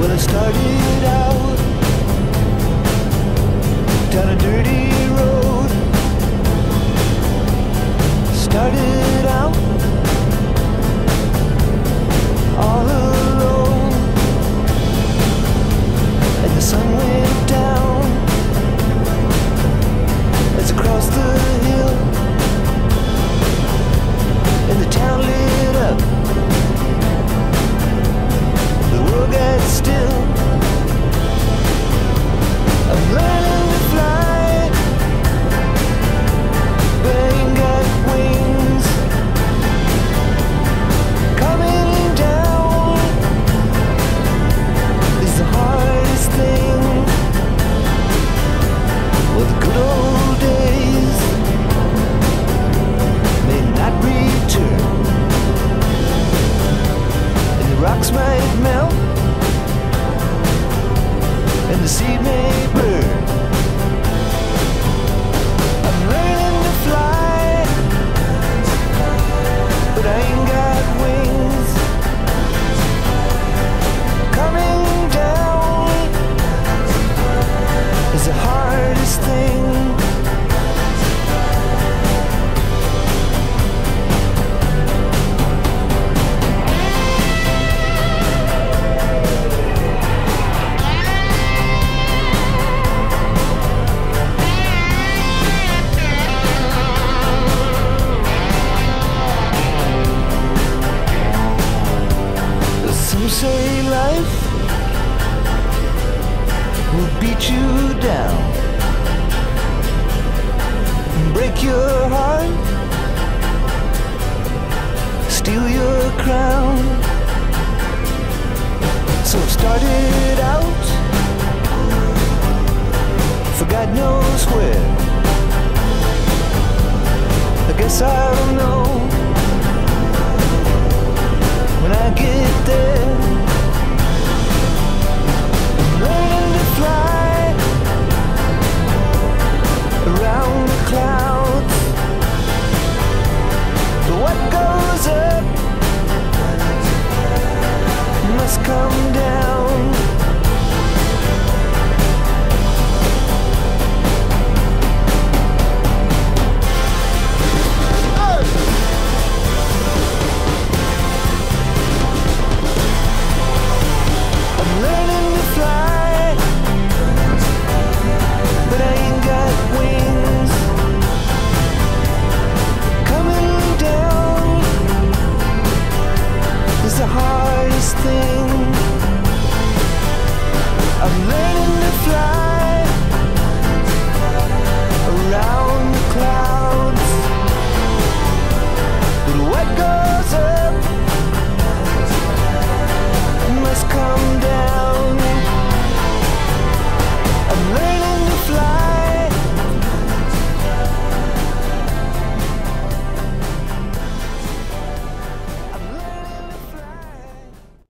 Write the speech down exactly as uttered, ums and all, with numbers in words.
Well, I started out down a dirty road. Started out all alone, and the sun went down as I crossed the hill, and the town lit up. The world got still. I'm learning to fly, but I ain't got wings. Coming down is the hardest thing. Well, the good old days may not return, and the rocks might melt, and the seed may burn. I'm learning to fly, but I ain't got wings. Coming down is the hardest thing. Some say life will beat you down, break your heart, steal your crown. So I've started out for God knows where. I guess I'll know when I get there. I'm learning to fly around the clouds, but what goes up must come down.